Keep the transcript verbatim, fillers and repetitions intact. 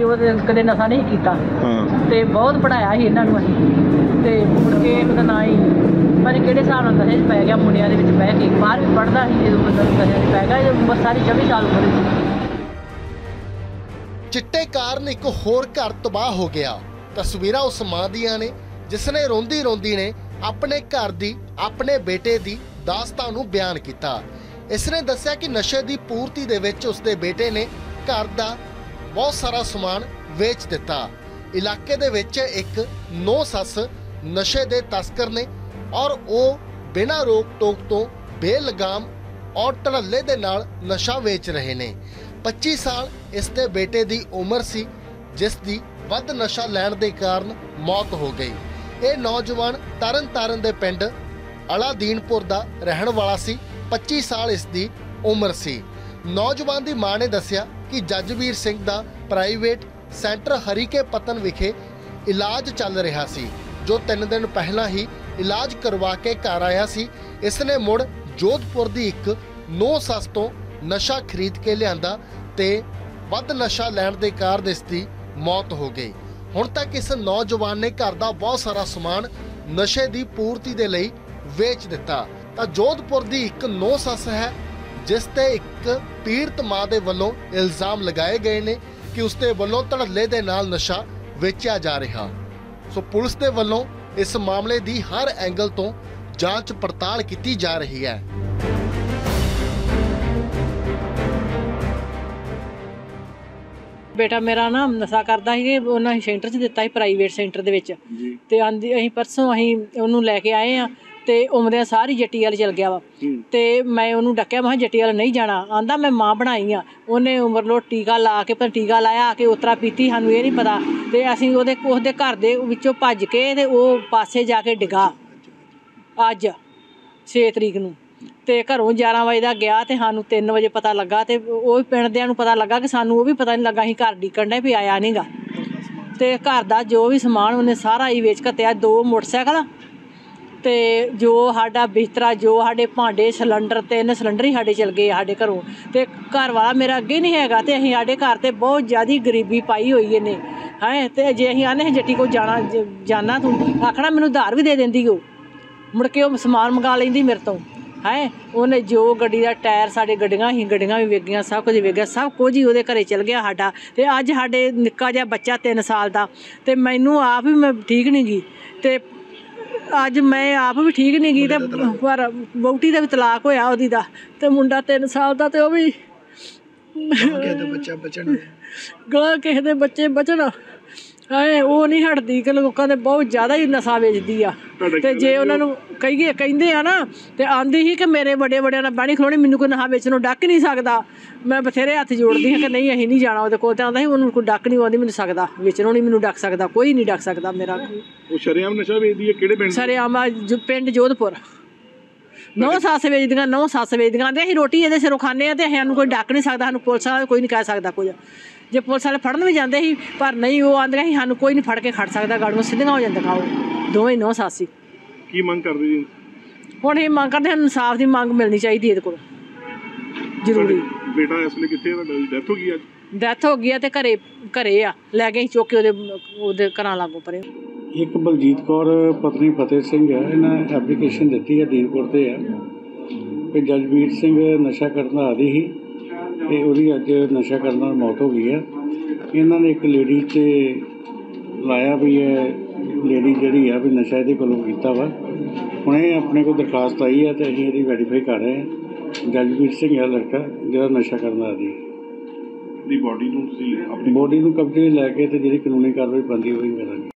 ਉਹ ਕਦੇ ਨਸ਼ਾ ਨਹੀਂ ਕੀਤਾ ਤੇ ਬਹੁਤ ਪੜਾਇਆ ਸੀ ਇਹਨਾਂ ਨੂੰ ਅਸੀਂ ਤੇ ਮੁੜ ਕੇ ਉਹਦਾ ਨਾਂ ਹੀ ਪਰ ਕਿਹੜੇ ਹਿਸਾਬ ਨਾਲ ਨਸ਼ੇ 'ਚ ਪੈ ਗਿਆ ਮੁੰਡਿਆਂ ਦੇ ਵਿੱਚ ਬਹਿ ਕੇ ਬਾਹਰ ਵੀ ਪੜ੍ਹਦਾ ਸੀ ਜਦੋਂ ਬੰਦਾ ਨਸ਼ੇ 'ਚ ਪੈ ਗਿਆ ਇਹ ਉਮਰ ਸਾਰੀ ਚੌਵੀ ਸਾਲ ਉਮਰ ਸੀ। ਚਿੱਟੇ ਕਾਰਨ ਇੱਕ ਹੋਰ ਘਰ ਤਬਾਹ ਹੋ ਗਿਆ। ਤਸਵੀਰਾਂ ਉਸ ਮਾਂ ਦੀਆਂ ਨੇ ਜਿਸ ਨੇ ਰੋਂਦੀ ਰੋਂਦੀ ਨੇ ਆਪਣੇ ਘਰ ਦੀ ਆਪਣੇ ਬੇਟੇ ਦੀ ਦਾਸਤਾਨ ਨੂੰ ਬਿਆਨ ਕੀਤਾ। ਇਸ ਨੇ ਦੱਸਿਆ ਕਿ ਨਸ਼ੇ ਦੀ ਪੂਰਤੀ ਦੇ ਵਿੱਚ ਉਸਦੇ ਬੇਟੇ ਨੇ ਘਰ ਦਾ ਬਹੁਤ ਸਾਰਾ ਸਮਾਨ ਵੇਚ ਦਿੱਤਾ। ਇਲਾਕੇ ਦੇ ਵਿੱਚ ਇੱਕ ਨੌ ਸੱਸ ਨਸ਼ੇ ਦੇ ਤਸਕਰ ਨੇ ਔਰ ਉਹ ਬਿਨਾਂ ਰੋਕ ਟੋਕ ਤੋਂ ਬੇਲਗਾਮ ਔਰ ਧੜੱਲੇ ਦੇ ਨਾਲ ਨਸ਼ਾ ਵੇਚ ਰਹੇ ਨੇ। ਪੱਚੀ ਸਾਲ ਇਸ ਦੇ ਬੇਟੇ ਦੀ ਉਮਰ ਸੀ ਜਿਸ ਦੀ ਵੱਧ ਨਸ਼ਾ ਲੈਣ ਦੇ ਕਾਰਨ ਮੌਤ ਹੋ ਗਈ। ਇਹ ਨੌਜਵਾਨ ਤਰਨ ਤਾਰਨ ਦੇ ਪਿੰਡ ਅਲਾਦੀਨਪੁਰ ਦਾ ਰਹਿਣ ਵਾਲਾ ਸੀ। ਪੱਚੀ ਸਾਲ ਇਸ ਦੀ ਉਮਰ ਸੀ। ਨੌਜਵਾਨ ਦੀ ਮਾਂ ਨੇ ਦੱਸਿਆ ਕਿ ਜੱਜਵੀਰ ਸਿੰਘ ਦਾ ਪ੍ਰਾਈਵੇਟ ਸੈਂਟਰ ਹਰੀਕੇ ਪਤਨ ਵਿਖੇ ਇਲਾਜ ਚੱਲ ਰਿਹਾ ਸੀ ਜੋ ਤਿੰਨ ਦਿਨ ਪਹਿਲਾਂ ਹੀ ਇਲਾਜ ਕਰਵਾ ਕੇ ਘਰ ਆਇਆ ਸੀ। ਇਸ ਨੇ ਮੁੜ ਜੋਧਪੁਰ ਦੀ ਇੱਕ ਨੌ ਸੱਸ ਤੋਂ ਨਸ਼ਾ ਖਰੀਦ ਕੇ ਲਿਆਂਦਾ ਤੇ ਵੱਧ ਨਸ਼ਾ ਲੈਣ ਦੇ ਕਾਰਨ ਇਸ ਦੀ ਮੌਤ ਹੋ ਗਈ। ਹੁਣ ਤੱਕ ਇਸ ਨੌਜਵਾਨ ਨੇ ਘਰ ਦਾ ਬਹੁਤ ਸਾਰਾ ਸਮਾਨ ਨਸ਼ੇ ਦੀ ਪੂਰਤੀ ਦੇ ਲਈ ਵੇਚ ਦਿੱਤਾ। ਤਾਂ ਜੋਧਪੁਰ ਦੀ ਇੱਕ ਨੌ ਸੱਸ ਹੈ ਜਿਸ ਤੇ ਇੱਕ ਪੀੜਤ ਮਾਂ ਦੇ ਵੱਲੋਂ ਇਲਜ਼ਾਮ ਲਗਾਏ ਗਏ ਨੇ ਕਿ ਉਸਦੇ ਵੱਲੋਂ ਧੜੱਲੇ ਦੇ ਨਾਲ ਨਸ਼ਾ ਵੇਚਿਆ ਜਾ ਰਿਹਾ। ਸੋ ਪੁਲਿਸ ਦੇ ਵੱਲੋਂ ਇਸ ਮਾਮਲੇ ਦੀ ਹਰ ਐਂਗਲ ਤੋਂ ਜਾਂਚ ਪੜਤਾਲ ਕੀਤੀ ਜਾ ਰਹੀ ਹੈ। ਬੇਟਾ ਮੇਰਾ ਨਾ ਨਸ਼ਾ ਕਰਦਾ ਸੀ ਉਹਨਾਂ ਸੈਂਟਰ 'ਚ ਦਿੱਤਾ ਸੀ ਪ੍ਰਾਈਵੇਟ ਸੈਂਟਰ ਦੇ ਵਿੱਚ ਤੇ ਆਂਦੀ ਅਸੀਂ ਪਰਸੋਂ ਅਸੀਂ ਉਹਨੂੰ ਲੈ ਕੇ ਆਏ ਆ ਤੇ ਉਮਰਿਆਂ ਸਾਰੀ ਜੱਟੀ ਵਾਲ ਚਲ ਗਿਆ ਵਾ ਤੇ ਮੈਂ ਉਹਨੂੰ ਡੱਕਿਆ ਮੈਂ ਜੱਟੀ ਵਾਲ ਨਹੀਂ ਜਾਣਾ। ਆਂਦਾ ਮੈਂ ਮਾਂ ਬਣਾਈ ਆ। ਉਹਨੇ ਉਮਰ ਲੋ ਟੀਕਾ ਲਾ ਕੇ ਪਰ ਟੀਕਾ ਲਾਇਆ ਆ ਕੇ ਉਤਰਾ ਪੀਤੀ ਸਾਨੂੰ ਇਹ ਨਹੀਂ ਪਤਾ ਤੇ ਅਸੀਂ ਉਹਦੇ ਉਹਦੇ ਘਰ ਦੇ ਵਿੱਚੋਂ ਭੱਜ ਕੇ ਤੇ ਉਹ ਪਾਸੇ ਜਾ ਕੇ ਡਿੱਗਾ ਅੱਜ ਛੇ ਤਰੀਕ ਨੂੰ ਤੇ ਘਰੋਂ ਗਿਆਰਾਂ ਵਜੇ ਦਾ ਗਿਆ ਤੇ ਸਾਨੂੰ ਤਿੰਨ ਵਜੇ ਪਤਾ ਲੱਗਾ ਤੇ ਉਹ ਪਿੰਡ ਦਿਆਂ ਨੂੰ ਪਤਾ ਲੱਗਾ ਕਿ ਸਾਨੂੰ ਉਹ ਵੀ ਪਤਾ ਨਹੀਂ ਲੱਗਾ। ਅਸੀਂ ਘਰ ਡੀਕਣ ਡੇ ਵੀ ਆਇਆ ਨਹੀਂ ਗਾ ਤੇ ਘਰ ਦਾ ਜੋ ਵੀ ਸਮਾਨ ਉਹਨੇ ਸਾਰਾ ਹੀ ਵੇਚ ਘੱਤਿਆ। ਦੋ ਮੋਟਰਸਾਈਕਲ ਤੇ ਜੋ ਸਾਡਾ ਬਿਸਤਰਾ ਜੋ ਸਾਡੇ ਭਾਂਡੇ ਸਿਲੰਡਰ ਤਿੰਨ ਸਿਲੰਡਰ ਹੀ ਸਾਡੇ ਚਲ ਗਏ ਸਾਡੇ ਘਰੋਂ ਤੇ ਘਰ ਵਾਲਾ ਮੇਰਾ ਅੱਗੇ ਨਹੀਂ ਹੈਗਾ ਤੇ ਅਸੀਂ ਸਾਡੇ ਘਰ ਤੇ ਬਹੁਤ ਜ਼ਿਆਦਾ ਗਰੀਬੀ ਪਾਈ ਹੋਈ ਇਹਨੇ ਹੈ ਤੇ ਜੇ ਅਸੀਂ ਆਨੇ ਜੱਟੀ ਕੋਲ ਜਾਣਾ ਜਾਣਾ ਤੂੰ ਆਖਣਾ ਮੈਨੂੰ ਉਧਾਰ ਵੀ ਦੇ ਦਿੰਦੀ ਉਹ ਮੁੜ ਕੇ ਉਹ ਸਮਾਨ ਮੰਗਾ ਲੈਂਦੀ ਮੇਰੇ ਤੋਂ ਹੈ। ਉਹਨੇ ਜੋ ਗੱਡੀ ਦਾ ਟਾਇਰ ਸਾਡੇ ਗੱਡੀਆਂ ਹੀ ਗੱਡੀਆਂ ਵੀ ਵੇਗੀਆਂ ਸਭ ਕੁਝ ਵੇਗਿਆ ਸਭ ਕੁਝ ਹੀ ਉਹਦੇ ਘਰੇ ਚਲ ਗਿਆ ਸਾਡਾ ਤੇ ਅੱਜ ਸਾਡੇ ਨਿੱਕਾ ਜਿਹਾ ਬੱਚਾ ਤਿੰਨ ਸਾਲ ਦਾ ਤੇ ਮੈਨੂੰ ਆਪ ਵੀ ਮੈਂ ਠੀਕ ਨਹੀਂ ਗਈ ਤੇ ਅੱਜ ਮੈਂ ਆਪ ਵੀ ਠੀਕ ਨਹੀਂ ਗਈ ਤੇ ਪਰ ਵਹੁਟੀ ਦਾ ਵੀ ਤਲਾਕ ਹੋਇਆ ਉਹਦੀ ਦਾ ਤੇ ਮੁੰਡਾ ਤਿੰਨ ਸਾਲ ਦਾ ਤੇ ਉਹ ਵੀ ਗਾਂ ਕਿਸੇ ਦੇ ਬੱਚੇ ਬਚਣ ਹੈ ਉਹ ਨਹੀਂ ਹਟਦੀ ਕਿ ਲੋਕਾਂ ਦੇ ਬਹੁਤ ਜ਼ਿਆਦਾ ਹੀ ਨਸ਼ਾ ਵੇਚਦੀ ਆ ਤੇ ਜੇ ਉਹਨਾਂ ਨੂੰ ਕਹੀਏ ਕਹਿੰਦੇ ਆ ਨਾ ਤੇ ਆਂਦੀ ਸੀ ਕਿ ਮੇਰੇ ਵੱਡੇ ਵੱਡਿਆਂ ਨਾਲ ਬਹਿਣੀ ਖਲੋਣੀ ਮੈਨੂੰ ਕੋਈ ਨਸ਼ਾ ਵੇਚਣ ਨੂੰ ਡੱਕ ਨਹੀਂ ਸਕਦਾ। ਮੈਂ ਬਥੇਰੇ ਹੱਥ ਜੋੜਦੀ ਹਾਂ ਕਿ ਨਹੀਂ ਅਸੀਂ ਨਹੀਂ ਜਾਣਾ ਉਹਦੇ ਕੋਲ ਤੇ ਆਉਂਦਾ ਸੀ ਉਹਨੂੰ ਕੋਈ ਡੱਕ ਨਹੀਂ ਆਉਂਦੀ ਮੈਨੂੰ ਸਕਦਾ ਵੇਚਣੋਂ ਨਹੀਂ ਮੈਨੂੰ ਡੱਕ ਸਕਦਾ ਕੋਈ ਨਹੀਂ ਡੱਕ ਸਕਦਾ ਮੇਰਾ। ਉਹ ਸ਼ਰੇਆਮ ਨਸ਼ਾ ਵੇਚਦੀ ਹੈ ਕਿਹੜੇ ਪਿੰਡ? ਸ਼ਰੇਆਮ ਪਿੰਡ ਜੋਧਪੁਰ। ਨੌ ਸੱਸ ਵੇਚਦੀਆਂ ਨੌ ਸੱਸ ਵੇਚਦੀਆਂ ਆਂਦੇ ਅਸੀਂ ਰੋਟੀ ਇਹਦੇ ਸਿਰੋਂ ਖਾਂਦੇ ਹਾਂ ਤੇ ਸਾਨੂੰ ਕੋਈ ਡੱਕ ਨਹੀਂ ਸਕਦਾ ਸਾਨੂੰ ਪੁਲਿਸ ਵਾਲਾ ਕੋਈ ਨਹੀਂ ਕਹਿ ਸਕਦਾ ਕੁਝ। ਜੇ ਪੁਲਿਸ ਵਾਲੇ ਫੜਨ ਵੀ ਜਾਂਦੇ ਸੀ ਪਰ ਨਹੀਂ ਉਹ ਆਂਦੇ ਸੀ ਸਾਨੂੰ ਕੋਈ ਨਹੀਂ ਫੜ ਕੇ ਖੜ ਸਕਦਾ ਗਾੜੀਆਂ ਸਿੱਧੀਆਂ ਹੋ ਜਾਂਦੀਆਂ ਉਹ ਦੋਵੇਂ ਨੌ ਸੱਸ ਸੀ। ਕੀ ਮੰਗ ਕਰਦੇ ਜੀ ਹੁਣ ਇਹ ਮੰਗ ਕਰਦੇ ਸਾਨੂੰ ਇਨਸਾਫ ਦੀ ਮੰਗ ਮਿਲਣੀ ਚਾਹੀਦੀ ਇਹਦੇ ਕੋਲ ਜ਼ਰੂਰੀ। ਬੇਟਾ ਇਸ ਵੇਲੇ ਕਿੱਥੇ ਹੈ? ਡੈਥ ਹੋ ਗਈ ਅੱਜ? ਡੈਥ ਹੋ ਗਈ ਆ ਤੇ ਘਰੇ ਘਰੇ ਆ ਲੈ ਗਏ ਚੁੱਕ ਕੇ ਉਹਦੇ ਉਹਦੇ ਘਰਾਂ ਲਾਗੋਂ ਪਰੇ। ਇੱਕ ਬਲਜੀਤ ਕੌਰ ਪਤਨੀ ਫਤਿਹ ਸਿੰਘ ਹੈ ਇਹਨਾਂ ਐਪਲੀਕੇਸ਼ਨ ਦਿੱਤੀ ਹੈ ਦੀਨਪੁਰ ਤੇ ਆ ਕਿ ਜੱਜਵੀਰ ਸਿੰਘ ਨਸ਼ਾ ਕਰਨ ਦਾ ਆਦੀ ਸੀ ਤੇ ਉਹਦੀ ਅੱਜ ਨਸ਼ਾ ਕਰਨ ਨਾਲ ਮੌਤ ਹੋ ਗਈ ਹੈ। ਇਹਨਾਂ ਨੇ ਇੱਕ ਲੇਡੀ 'ਤੇ ਲਾਇਆ ਵੀ ਇਹ ਲੇਡੀ ਜਿਹੜੀ ਆ ਵੀ ਨਸ਼ਾ ਇਹਦੇ ਕੋਲੋਂ ਕੀਤਾ ਵਾ। ਹੁਣ ਇਹ ਆਪਣੇ ਕੋਲ ਦਰਖਾਸਤ ਆਈ ਹੈ ਤੇ ਅਸੀਂ ਇਹਦੀ ਵੈਰੀਫਾਈ ਕਰ ਰਹੇ ਹਾਂ। ਜੱਜਵੀਰ ਸਿੰਘ ਹੈ ਲੜਕਾ ਜਿਹੜਾ ਨਸ਼ਾ ਕਰਨ ਦਾ ਆਦੀ ਦੀ ਬੋਡੀ ਨੂੰ ਤੁਸੀਂ ਆਪਣੀ ਬੋਡੀ ਨੂੰ ਕਬਜ਼ੇ ਲੈ ਕੇ ਤੇ ਜਿਹੜੀ ਕਾਨੂੰਨੀ ਕਾਰਵਾਈ ਬਣਦੀ ਹੋਈ ਕਰਾਂਗੇ।